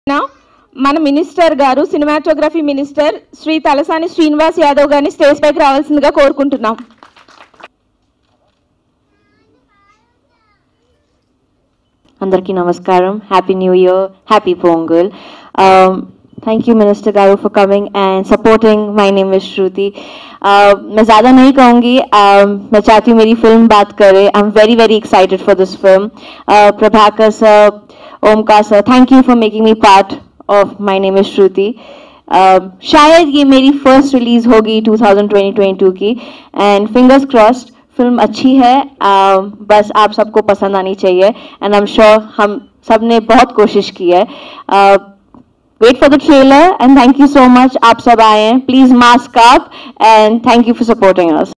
మన మినిస్టర్ గారు cinematography minister Shri Talasani Srinivas Yadav గారిని స్టేజ్ పైకి రావాల్సిందిగా కోరుకుంటున్నాం. అందరికీ నమస్కారం. Happy new year, happy Pongal. Thank you Minister Garu for coming and supporting. My name is Shruti. मैं ज़्यादा नहीं कहूँगी. मैं चाहती हूँ मेरी फिल्म बात करे. I'm very very excited for this film. Prabhakar sir, Omkar sir, thank you for making me part of My Name is Shruti. शायद ये मेरी फर्स्ट रिलीज होगी 2022 की and fingers crossed फिल्म अच्छी है. बस आप सबको पसंद आनी चाहिए and I'm sure हम सब ने बहुत कोशिश की है. Wait for the trailer and thank you so much. आप सब आए हैं. Please mask up and thank you for supporting us.